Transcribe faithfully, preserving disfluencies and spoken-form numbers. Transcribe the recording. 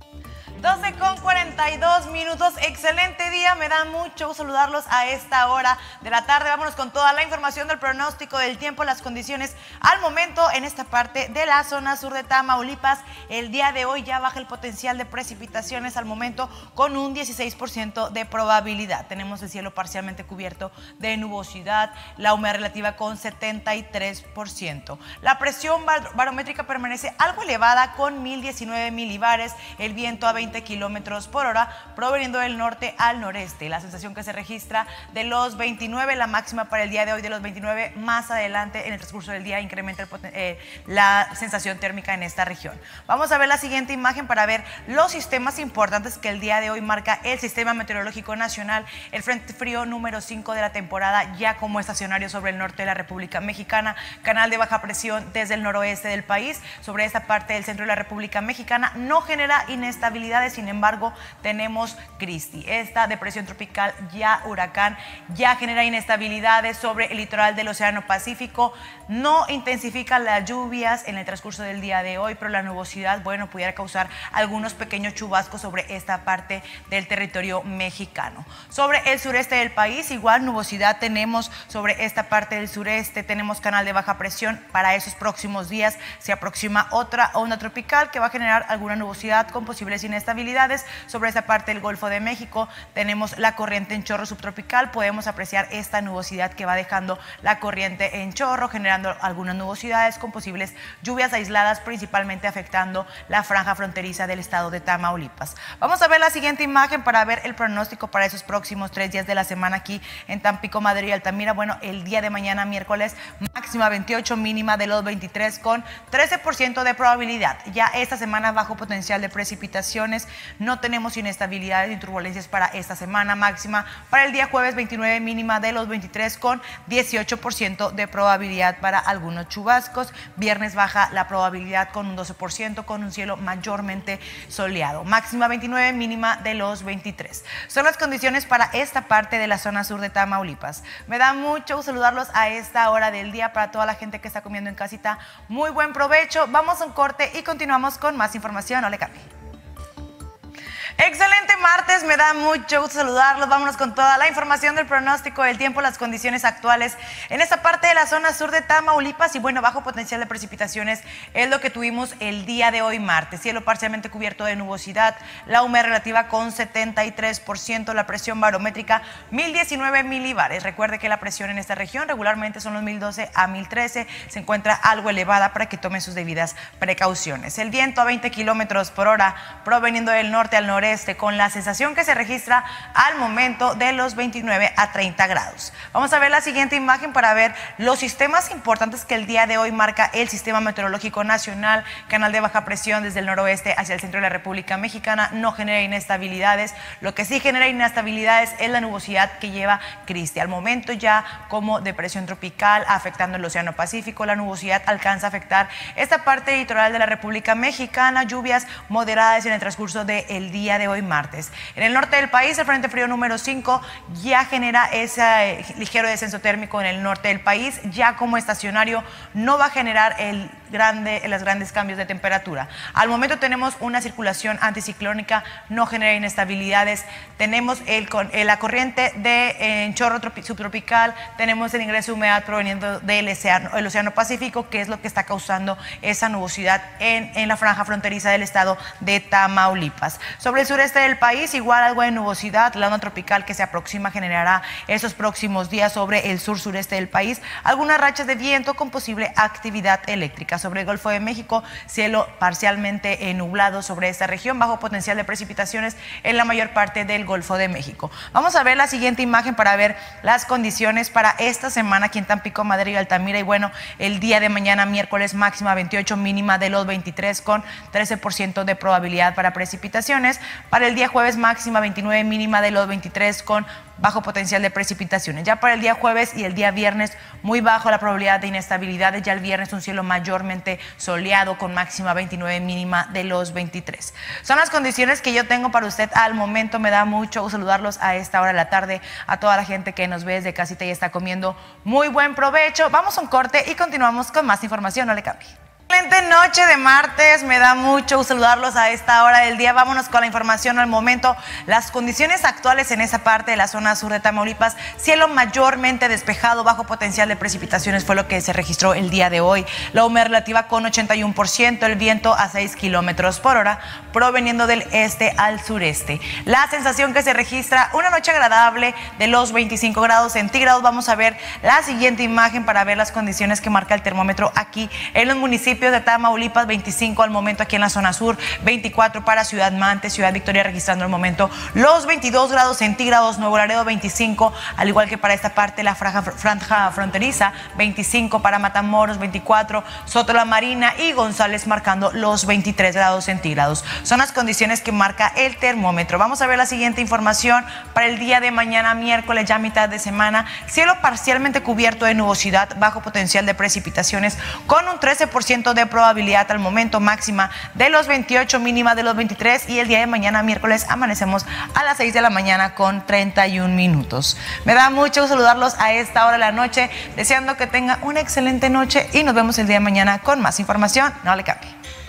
doce con cuarenta y dos minutos, excelente día, me da mucho gusto saludarlos a esta hora de la tarde. Vámonos con toda la información del pronóstico del tiempo, las condiciones al momento en esta parte de la zona sur de Tamaulipas. El día de hoy ya baja el potencial de precipitaciones al momento con un dieciséis por ciento de probabilidad. Tenemos el cielo parcialmente cubierto de nubosidad, la humedad relativa con setenta y tres por ciento. La presión bar barométrica permanece algo elevada con mil diecinueve milibares, el viento a veinte kilómetros por hora proveniendo del norte al noreste. La sensación que se registra de los veintinueve, la máxima para el día de hoy de los veintinueve, más adelante en el transcurso del día incrementa el, eh, la sensación térmica en esta región. Vamos a ver la siguiente imagen para ver los sistemas importantes que el día de hoy marca el Sistema Meteorológico Nacional. El Frente Frío número cinco de la temporada ya como estacionario sobre el norte de la República Mexicana, canal de baja presión desde el noroeste del país sobre esta parte del centro de la República Mexicana, no genera inestabilidad. Sin embargo, tenemos Christy, esta depresión tropical ya huracán, ya genera inestabilidades sobre el litoral del Océano Pacífico, no intensifica las lluvias en el transcurso del día de hoy, pero la nubosidad, bueno, pudiera causar algunos pequeños chubascos sobre esta parte del territorio mexicano. Sobre el sureste del país, igual nubosidad tenemos sobre esta parte del sureste, tenemos canal de baja presión. Para esos próximos días se aproxima otra onda tropical que va a generar alguna nubosidad con posibles inestabilidades. Sobre esta parte del Golfo de México tenemos la corriente en chorro subtropical, podemos apreciar esta nubosidad que va dejando la corriente en chorro, generando algunas nubosidades con posibles lluvias aisladas, principalmente afectando la franja fronteriza del estado de Tamaulipas. Vamos a ver la siguiente imagen para ver el pronóstico para esos próximos tres días de la semana aquí en Tampico, Madero y Altamira. Bueno, el día de mañana miércoles máxima veintiocho, mínima de los veintitrés con trece por ciento de probabilidad. Ya esta semana bajo potencial de precipitaciones. No tenemos inestabilidades ni turbulencias para esta semana. Máxima para el día jueves veintinueve, mínima de los veintitrés con dieciocho por ciento de probabilidad para algunos chubascos. Viernes baja la probabilidad con un doce por ciento con un cielo mayormente soleado. Máxima veintinueve, mínima de los veintitrés. Son las condiciones para esta parte de la zona sur de Tamaulipas. Me da mucho gusto saludarlos a esta hora del día. Para toda la gente que está comiendo en casita, muy buen provecho. Vamos a un corte y continuamos con más información. No le cambie. Excelente martes, me da mucho gusto saludarlos. Vámonos con toda la información del pronóstico del tiempo, las condiciones actuales en esta parte de la zona sur de Tamaulipas y bueno, bajo potencial de precipitaciones es lo que tuvimos el día de hoy martes. Cielo parcialmente cubierto de nubosidad, la humedad relativa con setenta y tres por ciento, la presión barométrica mil diecinueve milibares. Recuerde que la presión en esta región regularmente son los mil doce a mil trece, se encuentra algo elevada para que tomen sus debidas precauciones. El viento a veinte kilómetros por hora proveniendo del norte al noreste, con la sensación que se registra al momento de los veintinueve a treinta grados. Vamos a ver la siguiente imagen para ver los sistemas importantes que el día de hoy marca el Sistema Meteorológico Nacional. Canal de baja presión desde el noroeste hacia el centro de la República Mexicana no genera inestabilidades. Lo que sí genera inestabilidades es la nubosidad que lleva Christy. Al momento ya como depresión tropical afectando el Océano Pacífico, la nubosidad alcanza a afectar esta parte litoral de la República Mexicana. Lluvias moderadas en el transcurso del día de hoy martes. En el norte del país, el Frente Frío número cinco ya genera ese eh, ligero descenso térmico en el norte del país. Ya como estacionario no va a generar el grande, los grandes cambios de temperatura. Al momento tenemos una circulación anticiclónica, no genera inestabilidades. Tenemos el, el, la corriente de en chorro subtropical, tenemos el ingreso de humedad proveniendo del océano, el océano Pacífico, que es lo que está causando esa nubosidad en, en la franja fronteriza del estado de Tamaulipas. Sobre el sureste del país, igual algo de nubosidad, la onda tropical que se aproxima generará esos próximos días sobre el sur sureste del país, algunas rachas de viento con posible actividad eléctrica. Sobre el Golfo de México, cielo parcialmente nublado sobre esta región, bajo potencial de precipitaciones en la mayor parte del Golfo de México. Vamos a ver la siguiente imagen para ver las condiciones para esta semana aquí en Tampico, Madero y Altamira. Y bueno, el día de mañana miércoles máxima veintiocho, mínima de los veintitrés con trece por ciento de probabilidad para precipitaciones. Para el día jueves máxima veintinueve, mínima de los veintitrés con bajo potencial de precipitaciones. Ya para el día jueves y el día viernes muy bajo la probabilidad de inestabilidades. Ya el viernes un cielo mayormente soleado con máxima veintinueve, mínima de los veintitrés. Son las condiciones que yo tengo para usted al momento. Me da mucho gusto saludarlos a esta hora de la tarde, a toda la gente que nos ve desde casita y está comiendo. Muy buen provecho. Vamos a un corte y continuamos con más información. No le cambie. Excelente noche de martes, me da mucho gusto saludarlos a esta hora del día. Vámonos con la información al momento. Las condiciones actuales en esa parte de la zona sur de Tamaulipas, cielo mayormente despejado, bajo potencial de precipitaciones fue lo que se registró el día de hoy. La humedad relativa con ochenta y uno por ciento, el viento a seis kilómetros por hora, proveniendo del este al sureste. La sensación que se registra, una noche agradable de los veinticinco grados centígrados. Vamos a ver la siguiente imagen para ver las condiciones que marca el termómetro aquí en los municipios de Tamaulipas. Veinticinco al momento aquí en la zona sur, veinticuatro para Ciudad Mante, Ciudad Victoria registrando al momento los veintidós grados centígrados, Nuevo Laredo veinticinco, al igual que para esta parte la franja, franja fronteriza, veinticinco para Matamoros, veinticuatro, Soto la Marina y González marcando los veintitrés grados centígrados. Son las condiciones que marca el termómetro. Vamos a ver la siguiente información para el día de mañana, miércoles, ya mitad de semana. Cielo parcialmente cubierto de nubosidad, bajo potencial de precipitaciones, con un trece por ciento de probabilidad al momento, máxima de los veintiocho, mínima de los veintitrés, y el día de mañana, miércoles, amanecemos a las seis de la mañana con treinta y un minutos. Me da mucho saludarlos a esta hora de la noche, deseando que tengan una excelente noche y nos vemos el día de mañana con más información. No le cambie.